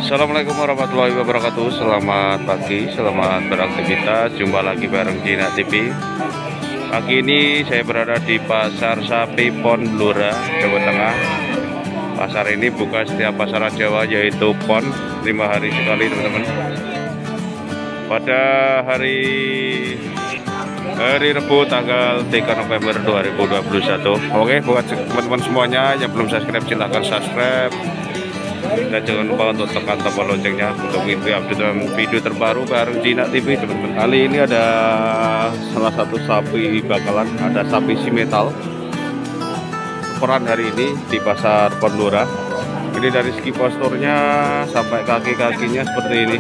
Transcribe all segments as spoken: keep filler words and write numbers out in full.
Assalamualaikum warahmatullahi wabarakatuh. Selamat pagi, selamat beraktivitas. Jumpa lagi bareng Jinak T V. Pagi ini saya berada di Pasar Sapi Pon Blora, Jawa Tengah. Pasar ini buka setiap pasaran Jawa, yaitu Pon, lima hari sekali teman-teman. Pada hari hari Rabu tanggal tiga November dua ribu dua puluh satu. Oke, buat teman-teman semuanya yang belum subscribe silahkan subscribe. Dan jangan lupa untuk tekan tombol loncengnya untuk video update video terbaru bareng Jinak T V teman-teman. Kali ini ada salah satu sapi bakalan, ada sapi si metal peran hari ini di pasar Pon Blora. Ini dari segi posturnya sampai kaki-kakinya seperti ini.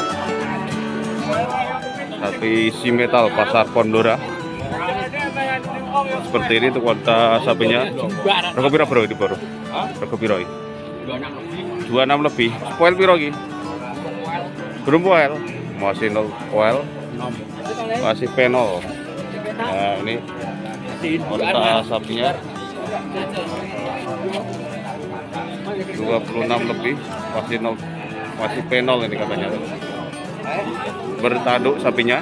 Sapi si metal pasar Pon Blora seperti ini untuk kualitas sapinya. Rego piro bro ini baru? Rego piro iki? dua puluh enam lebih. Poel piro iki? Belum poel. Masih nol poel. Masih penol. Nah, ini kualitas sapinya dua puluh enam lebih, masih nol, masih penol ini katanya. Bertanduk sapinya.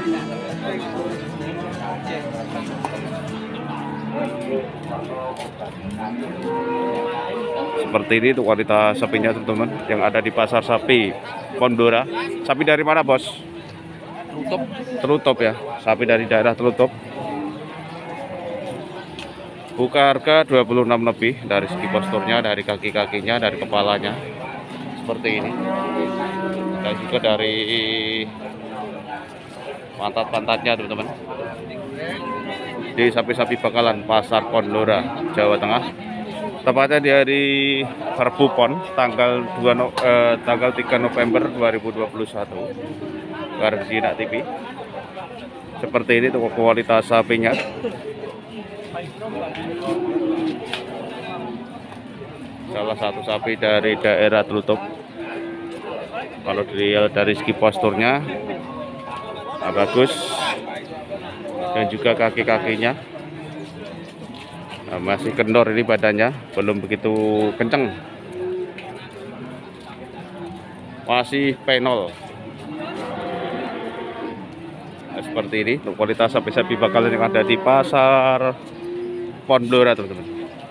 Seperti ini tuh kualitas sapinya teman-teman yang ada di pasar sapi Pon Blora. Sapi dari mana bos? Terutup. Terutup ya, sapi dari daerah Terutup. Buka harga dua puluh enam lebih dari segi posturnya, dari kaki-kakinya, dari kepalanya seperti ini, dan juga dari pantat-pantatnya teman-teman. Di sapi-sapi bakalan pasar Pon Blora, Jawa Tengah. Tepatnya di hari Rabu Pon tanggal dua no, eh, tanggal tiga November dua ribu dua puluh satu. Bareng Jinak T V. Seperti ini tuh kualitas sapinya. Salah satu sapi dari daerah Terutup. Kalau dilihat dari segi posturnya nah, bagus, dan juga kaki-kakinya. Nah, masih kendor ini badannya, belum begitu kenceng, masih penol. Nah, seperti ini untuk kualitas sapi-sapi bakalan yang ada di pasar Pon Blora teman-teman.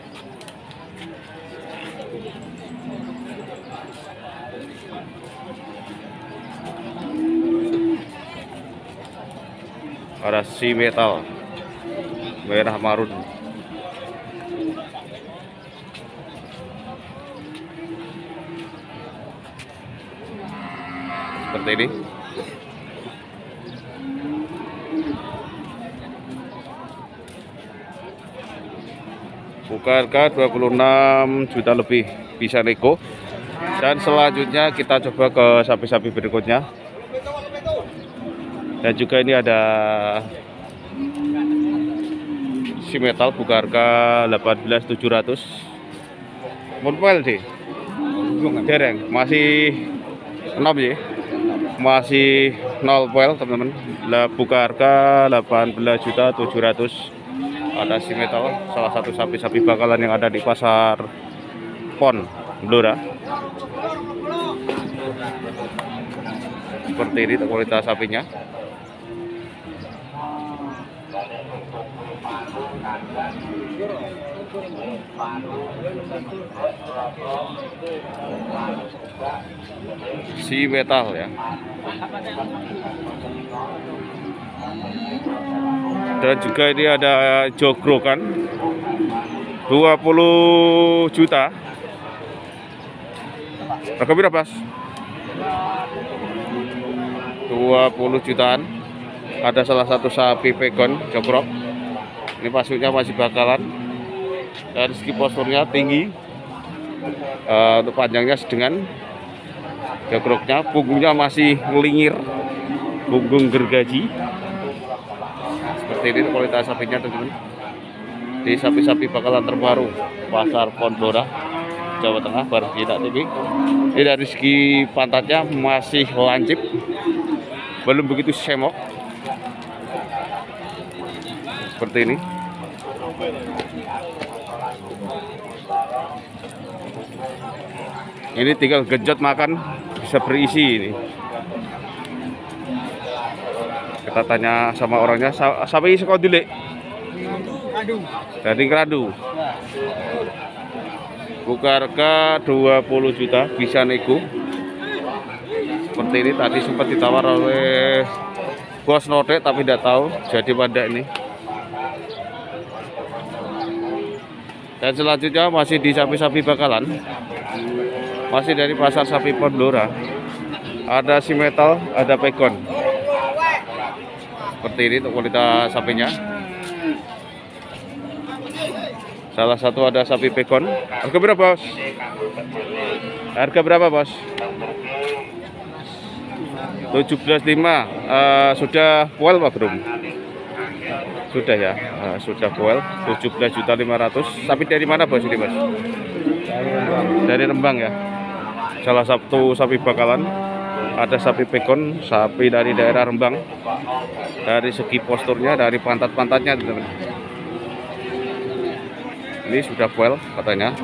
Ada si metal merah marun. Seperti ini. Buka harga dua puluh enam juta lebih, bisa nego. Dan selanjutnya kita coba ke sapi-sapi berikutnya. Dan juga ini ada si metal, buka harga delapan belas tujuh ratus. Monpoel sih. Dereng, masih enam ya. Masih nol poel teman-teman. Buka harga delapan belas juta tujuh ratus. Ada si metal, salah satu sapi-sapi bakalan yang ada di pasar Pon Blora. Seperti ini kualitas sapinya. Si metal ya. Dan juga ini ada jogrokan dua puluh juta. Harga berapa, Mas? dua puluh jutaan. Ada salah satu sapi pegon jogrok. Ini pasuknya masih bakalan. Dari segi posturnya tinggi. Uh, untuk panjangnya sedengan. Jogroknya, punggungnya masih ngelingir. Punggung gergaji. Seperti ini kualitas sapinya teman-teman. Di sapi-sapi bakalan terbaru pasar Pon Blora, Jawa Tengah bareng Jinak T V. Ini dari segi pantatnya masih lancip, belum begitu semok. Seperti ini. Ini tinggal genjot makan bisa berisi ini. Kita tanya sama orangnya, sapi sekolah dulu. Dari Keradu. Buka harga dua puluh juta, bisa nego. Seperti ini tadi sempat ditawar oleh Bos Nodek tapi tidak tahu jadi pada ini. Dan selanjutnya masih di sapi-sapi bakalan, masih dari pasar sapi Pondora. Ada si metal, ada pekon. Seperti ini untuk kualitas sapinya. Salah satu ada sapi pekon. Harga berapa, Bos? Harga berapa, Bos? tujuh belas lima. Uh, sudah full Pak Bro? Sudah ya, uh, sudah full tujuh belas juta lima ratus. Sapi dari mana, Bos, ini, Bos? Dari Rembang ya. Salah satu sapi bakalan. Ada sapi pekon, sapi dari daerah Rembang. Dari segi posturnya, dari pantat-pantatnya, teman-teman. Ini sudah full katanya.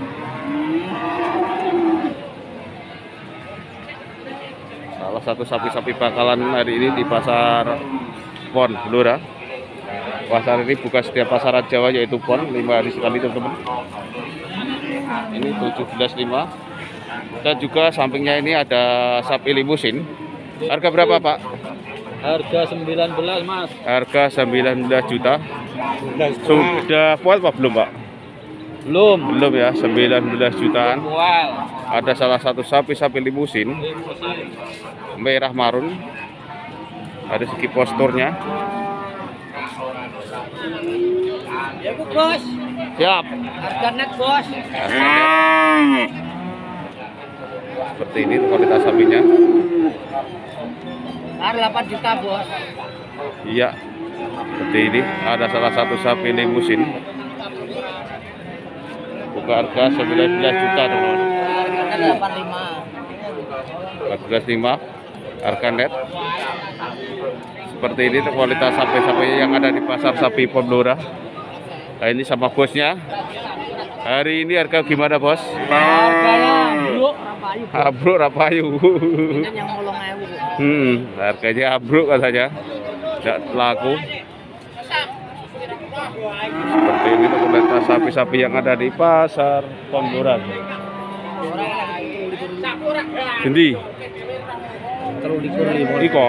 Salah satu sapi-sapi bakalan hari ini di pasar Pondora. Pasar ini buka setiap pasaran Jawa, yaitu Pon, lima hari sekali, teman-teman. Ini tujuh belas lima. Dan juga sampingnya ini ada sapi limusin. Harga berapa, Pak? Harga sembilan belas, Mas. Harga sembilan belas juta. Sudah full apa belum, Pak? Belum. Belum ya, sembilan belas jutaan. Wow. Ada salah satu sapi-sapi limusin. Merah marun. Ada segi posturnya. Ya, Bu, Bos. Siap. Harga net, Bos. Harga net. Seperti ini kualitas sapinya. Harga delapan juta, Bos. Iya. Seperti ini ada salah satu sapi limusin. Buka harga sembilan belas juta, teman-teman. Harga delapan puluh lima. empat belas lima harga net. Seperti ini kualitas sapi-sapi yang ada di pasar sapi Pondora. Nah, ini sama bosnya. Hari ini harga gimana, Bos? Harganya abruk rapayu. Abruk rapayu. Ini yang molong ewu. Hmm, harganya abruk katanya. Tidak laku. Seperti ini kualitas sapi-sapi yang ada di pasar Pondora. Sendi. Terus likur lima. Iko.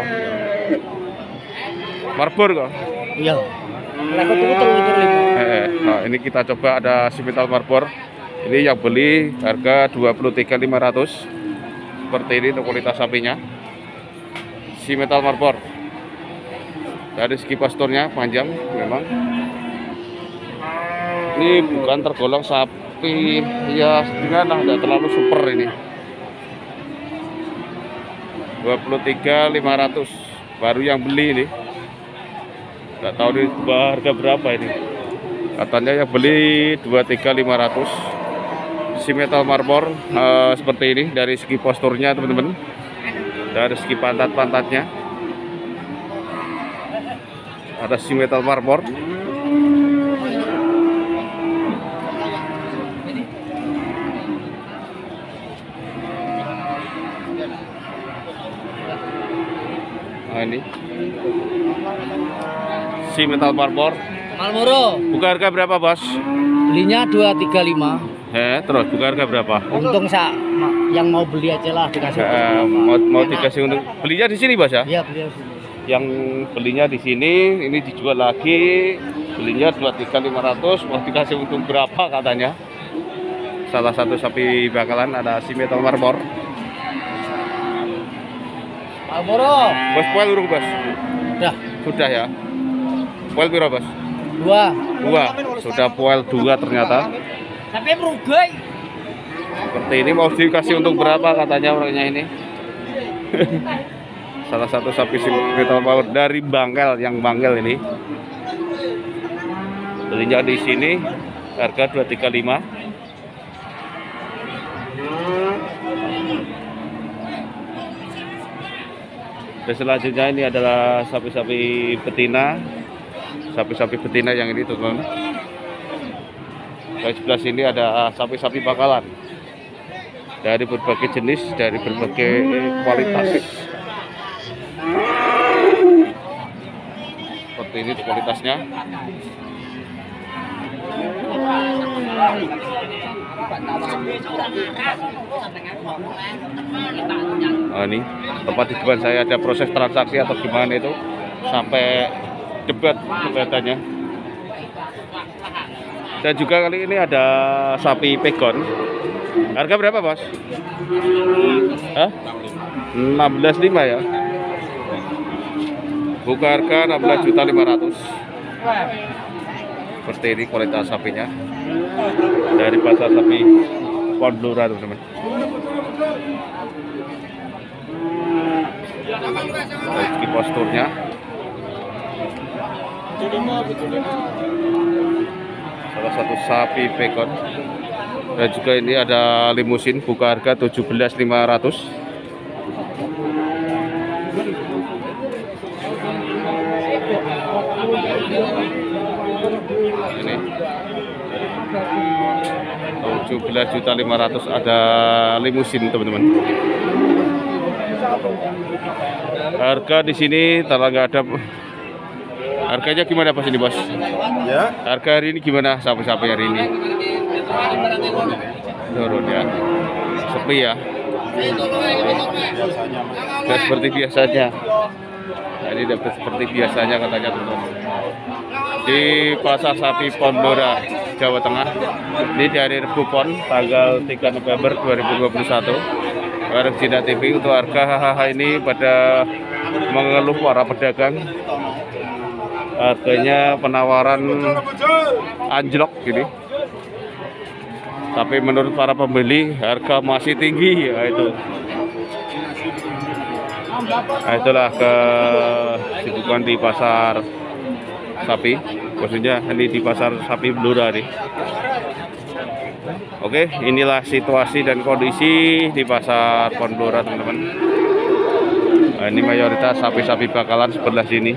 Marbor kok. Iya. Lekot itu terus likur lima. Eh, nah, ini kita coba ada si metal marbor. Ini yang beli harga dua puluh tiga ribu lima ratus. Seperti ini untuk kualitas sapinya. Si metal marbor. Dari segi posturnya panjang memang. Ini bukan tergolong sapi ya gimana, tidak terlalu super ini. dua puluh tiga ribu lima ratus baru yang beli ini. Nggak tahu di harga berapa ini. Katanya yang beli dua puluh tiga ribu lima ratus. Si metal marbor uh, seperti ini dari segi posturnya, teman-teman. Dari segi pantat-pantatnya. Ada si metal marbor. Nah, ini si metal marbor. Marlboro. Buka harga berapa, Bos? Belinya dua tiga lima. Eh, terus buka harga berapa? Untung sa yang mau beli aja lah dikasih. Eh, mau mau dikasih untuk belinya di sini, Bos ya? Iya, beli di sini. Yang belinya di sini, ini dijual lagi, belinya dua puluh tiga ribu lima ratus, mau dikasih untung berapa katanya. Salah satu sapi bakalan ada si metal marbor. Marlboro. Bos, poel urung, Bos? Udah. Sudah ya. Poel piro, Bos? Dua. Dua. Sudah poel dua ternyata. Sampai merugai. Seperti ini mau dikasih untuk berapa katanya orangnya ini. Salah satu sapi metal power dari Bangkel, yang Bangkel ini. Belinya di sini harga dua tiga lima. Dan selanjutnya ini adalah sapi-sapi betina. Sapi-sapi betina yang ini, teman-teman. Di sebelah sini ada sapi-sapi bakalan. dari berbagai jenis, dari berbagai kualitas. Seperti ini kualitasnya. Nah, ini tempat di depan saya ada proses transaksi atau gimana itu sampai debat debatannya. Dan juga kali ini ada sapi pegon. Harga berapa, Bos? Hah? enam belas lima ya. Buka harga enam belas juta lima ratus. Seperti ini kualitas sapinya. Dari pasar sapi Pondlura, teman-teman. Dari segi posturnya. Salah satu sapi pegon. Dan juga ini ada limusin, buka harga tujuh belas lima ratus. Ini tujuh belas juta lima ratus, ada limusin, teman-teman. Harga di sini telah nggak ada. Harganya gimana pas ini, Bos? Ya. Harga hari ini gimana sapi-sapi hari ini? Turun ya. Sepi ya. Tidak seperti biasanya. Nah, ini dapat seperti biasanya katanya, teman-teman. Di pasar sapi Pondlura, Jawa Tengah. Ini dari Rebu Pon tanggal tiga November dua ribu dua puluh satu. Bareng Cina T V untuk harga hahaha ini pada mengeluh para pedagang. Harganya penawaran anjlok gini. Tapi menurut para pembeli harga masih tinggi ya itu. Nah, itulah kesibukan di pasar sapi, khususnya ini di pasar sapi Blora nih. Oke, inilah situasi dan kondisi di pasar Pondlura, teman-teman. Nah, ini mayoritas sapi-sapi bakalan sebelah sini.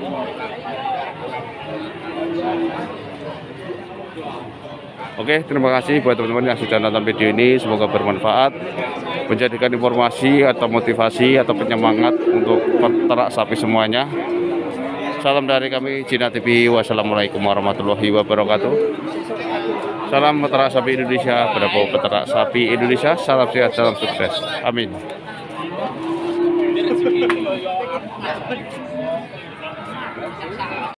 Oke, terima kasih buat teman-teman yang sudah nonton video ini. Semoga bermanfaat, menjadikan informasi atau motivasi atau penyemangat untuk peternak sapi semuanya. Salam dari kami Cina T V. Wassalamualaikum warahmatullahi wabarakatuh. Salam peternak sapi Indonesia, berapa peternak sapi Indonesia. Salam sehat, salam sukses. Amin.